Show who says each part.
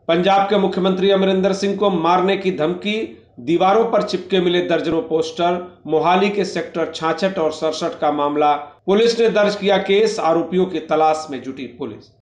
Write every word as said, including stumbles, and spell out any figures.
Speaker 1: पंजाब के मुख्यमंत्री अमरिंदर सिंह को मारने की धमकी, दीवारों पर चिपके मिले दर्जनों पोस्टर। मोहाली के सेक्टर छियासठ और सड़सठ का मामला, पुलिस ने दर्ज किया केस, आरोपियों की तलाश में जुटी पुलिस।